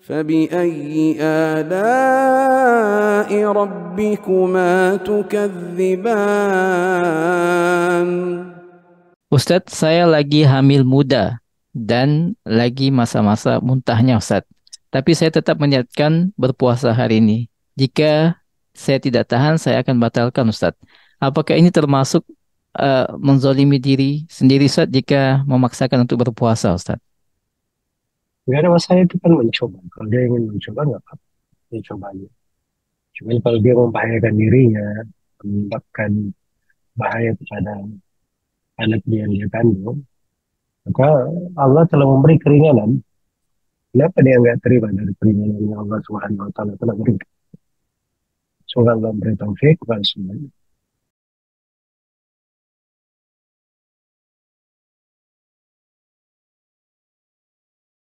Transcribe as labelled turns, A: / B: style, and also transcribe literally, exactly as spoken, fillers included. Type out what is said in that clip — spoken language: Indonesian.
A: فبأي آلاء ربكما تكذبان.
B: Ustadz, saya lagi hamil muda dan lagi masa-masa muntahnya, Ustadz. Tapi saya tetap meniatkan berpuasa hari ini. Jika saya tidak tahan, saya akan batalkan, Ustadz. Apakah ini termasuk uh, menzolimi diri sendiri, Ustadz, jika memaksakan untuk berpuasa, Ustadz?
C: Nggak ada masalah, itu kan mencoba. Kalau dia ingin mencoba, nggak apa-apa. Dia coba aja. Cuman kalau dia membahayakan dirinya, menyebabkan bahaya kepada anak dia yang dia kandung, maka Allah telah memberi keringanan. Kenapa dia nggak terima dari keringanan yang Allah Subhanahu Wa Taala telah berikan? Semoga Allah beri taufik kepada semuanya.